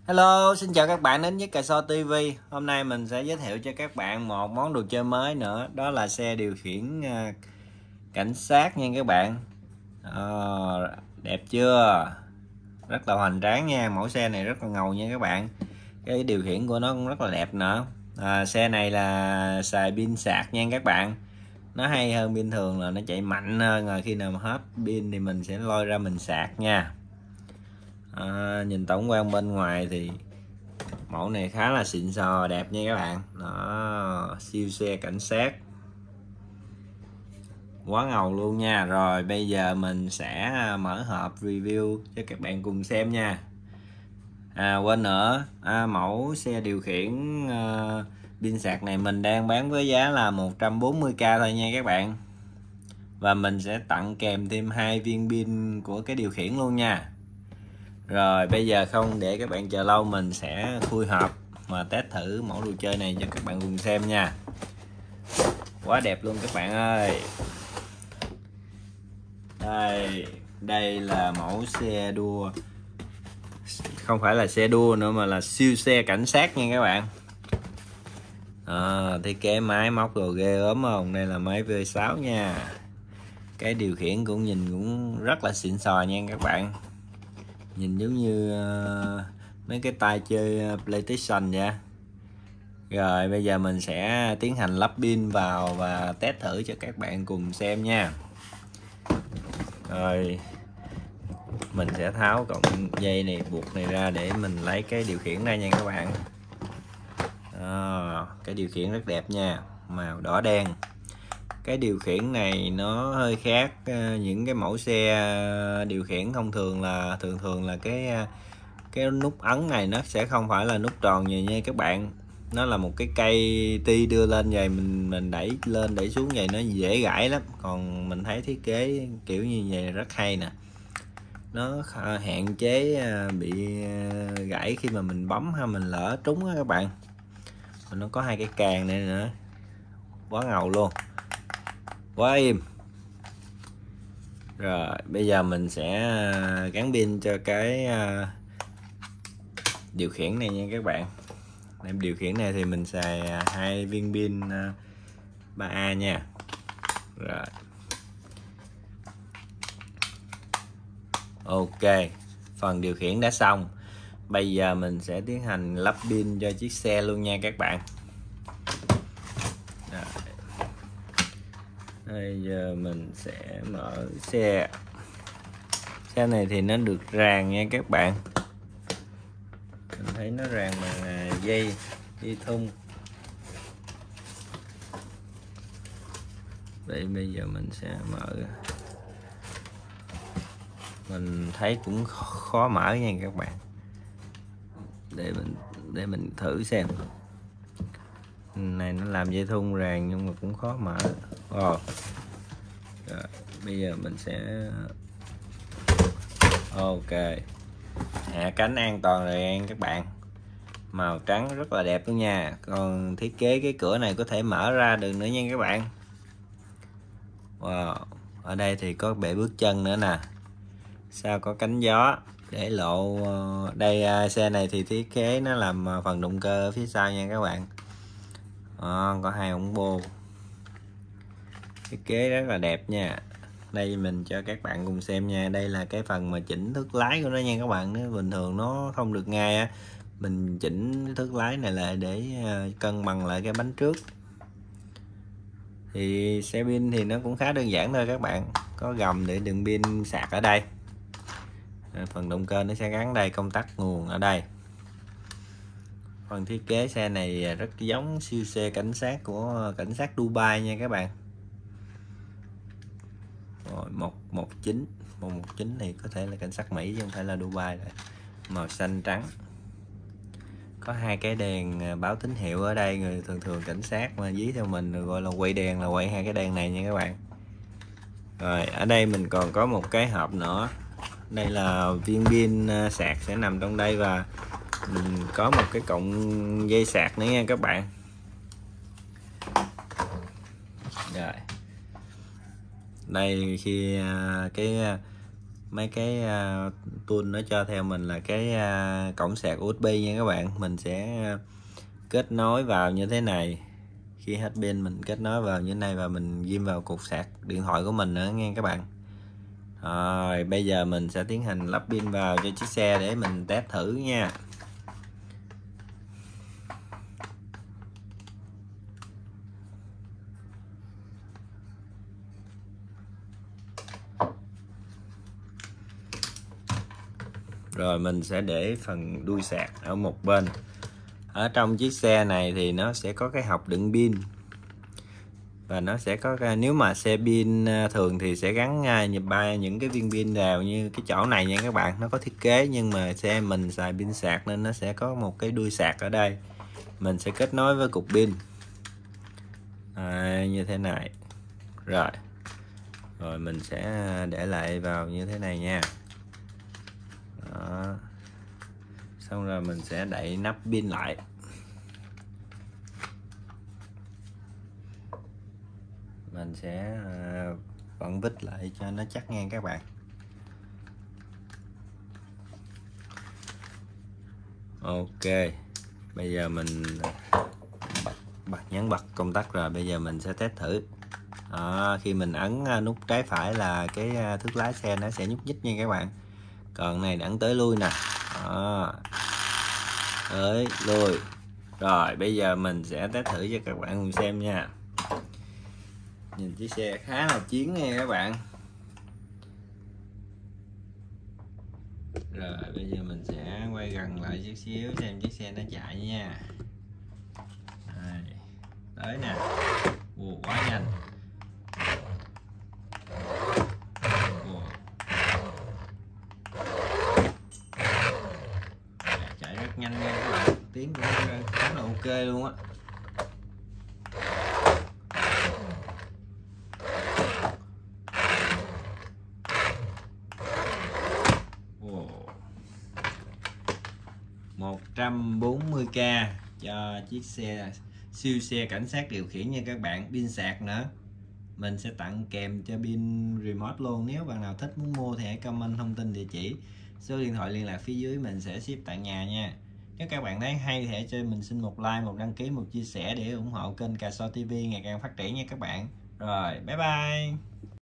Hello, xin chào các bạn đến với Cà So TV. Hôm nay mình sẽ giới thiệu cho các bạn một món đồ chơi mới nữa. Đó là xe điều khiển cảnh sát nha các bạn. Đẹp chưa? Rất là hoành tráng nha. Mẫu xe này rất là ngầu nha các bạn. Cái điều khiển của nó cũng rất là đẹp nữa. Xe này là xài pin sạc nha các bạn. Nó hay hơn pin thường là nó chạy mạnh hơn. Rồi khi nào mà hết pin thì mình sẽ lôi ra mình sạc nha. Nhìn tổng quan bên ngoài thì mẫu này khá là xịn sò, đẹp nha các bạn. Nó siêu xe cảnh sát, quá ngầu luôn nha. Rồi bây giờ mình sẽ mở hộp review cho các bạn cùng xem nha. Quên nữa, mẫu xe điều khiển pin sạc này mình đang bán với giá là 140k thôi nha các bạn. Và mình sẽ tặng kèm thêm 2 viên pin của cái điều khiển luôn nha. Rồi bây giờ không để các bạn chờ lâu, mình sẽ khui hộp mà test thử mẫu đồ chơi này cho các bạn cùng xem nha. Quá đẹp luôn các bạn ơi. Đây là mẫu xe đua, không phải là xe đua nữa mà là siêu xe cảnh sát nha các bạn. Thiết kế máy móc đồ ghê ốm không? Đây là máy V6 nha. Cái điều khiển cũng nhìn cũng rất là xịn sò nha các bạn. Nhìn giống như mấy cái tay chơi PlayStation vậy. Rồi bây giờ mình sẽ tiến hành lắp pin vào và test thử cho các bạn cùng xem nha. Rồi mình sẽ tháo cọng dây này, buộc này ra để mình lấy cái điều khiển ra nha các bạn. Cái điều khiển rất đẹp nha, màu đỏ đen. Cái điều khiển này nó hơi khác những cái mẫu xe điều khiển thông thường, là thường là cái nút ấn này nó sẽ không phải là nút tròn vậy nha các bạn. Nó là một cái cây ti đưa lên vậy, mình đẩy lên đẩy xuống vậy nó dễ gãy lắm. Còn mình thấy thiết kế kiểu như vậy rất hay nè, nó hạn chế bị gãy khi mà mình bấm hay mình lỡ trúng á các bạn. Và nó có 2 cái càng này nữa, quá ngầu luôn, quá im. Rồi bây giờ mình sẽ gắn pin cho cái điều khiển này nha các bạn. Em điều khiển này thì mình xài 2 viên pin 3A nha. Rồi ok, phần điều khiển đã xong. Bây giờ mình sẽ tiến hành lắp pin cho chiếc xe luôn nha các bạn. Rồi. Bây giờ mình sẽ mở xe. Xe này thì nó được ràng nha các bạn. Mình thấy nó ràng bằng dây thun. Vậy bây giờ mình sẽ mở. Mình thấy cũng khó mở nha các bạn. Để mình thử xem. Này nó làm dây thun ràng nhưng mà cũng khó mở. Rồi bây giờ mình sẽ ok, hạ cánh an toàn rồi các bạn. Màu trắng rất là đẹp luôn nha. Còn thiết kế cái cửa này có thể mở ra được nữa nha các bạn. Wow. Ở đây thì có bệ bước chân nữa nè. Sau có cánh gió để lộ. Đây xe này thì thiết kế nó làm phần động cơ ở phía sau nha các bạn. Có 2 ống bô, thiết kế rất là đẹp nha. Đây mình cho các bạn cùng xem nha. Đây là cái phần mà chỉnh thước lái của nó nha các bạn. Nếu bình thường nó không được ngay á, mình chỉnh thước lái này lại để cân bằng lại cái bánh trước. Thì xe pin thì nó cũng khá đơn giản thôi các bạn. Có gầm để đựng pin sạc ở đây. Phần động cơ nó sẽ gắn đây, công tắc nguồn ở đây. Phần thiết kế xe này rất giống siêu xe cảnh sát của cảnh sát Dubai nha các bạn. Rồi 119 thì có thể là cảnh sát Mỹ chứ không phải là Dubai rồi. Màu xanh trắng. Có 2 cái đèn báo tín hiệu ở đây. Người thường cảnh sát mà dí theo mình gọi là quay đèn, là quay 2 cái đèn này nha các bạn. Rồi ở đây mình còn có một cái hộp nữa. Đây là viên pin sạc sẽ nằm trong đây, và mình có một cái cọng dây sạc nữa nha các bạn. Rồi đây khi cái mấy cái tool nó cho theo mình là cái cổng sạc USB nha các bạn. Mình sẽ kết nối vào như thế này, khi hết pin mình kết nối vào như thế này và mình ghim vào cục sạc điện thoại của mình nữa nghe các bạn. Rồi bây giờ mình sẽ tiến hành lắp pin vào cho chiếc xe để mình test thử nha. Rồi mình sẽ để phần đuôi sạc ở một bên. Ở trong chiếc xe này thì nó sẽ có cái hộc đựng pin, và nó sẽ có nếu mà xe pin thường thì sẽ gắn những cái viên pin vào như cái chỗ này nha các bạn. Nó có thiết kế, nhưng mà xe mình xài pin sạc nên nó sẽ có một cái đuôi sạc ở đây. Mình sẽ kết nối với cục pin như thế này. Rồi mình sẽ để lại vào như thế này nha. Đó. Xong rồi mình sẽ đậy nắp pin lại. Mình sẽ vẫn vít lại cho nó chắc ngang các bạn. Ok, bây giờ mình nhấn bật công tắc rồi. Bây giờ mình sẽ test thử. Khi mình ấn nút trái phải là cái thước lái xe nó sẽ nhúc nhích nha các bạn. Còn này ấn tới lui nè. Tới lui. Rồi bây giờ mình sẽ test thử cho các bạn cùng xem nha. Nhìn chiếc xe khá là chiến nha các bạn. Rồi bây giờ mình sẽ quay gần lại chút xíu xem chiếc xe nó chạy nha. Đây, tới nè. Quá nhanh. Chạy rất nhanh nha các bạn. Tiếng cũng khá là ok luôn á. Wow. 140k cho chiếc xe siêu xe cảnh sát điều khiển nha các bạn. Pin sạc nữa. Mình sẽ tặng kèm cho pin remote luôn. Nếu bạn nào thích muốn mua thì hãy comment thông tin địa chỉ, số điện thoại liên lạc phía dưới, mình sẽ ship tận nhà nha. Nếu các bạn thấy hay thì hãy cho mình xin một like, một đăng ký, một chia sẻ để ủng hộ kênh Cà So TV ngày càng phát triển nha các bạn. Rồi, bye bye.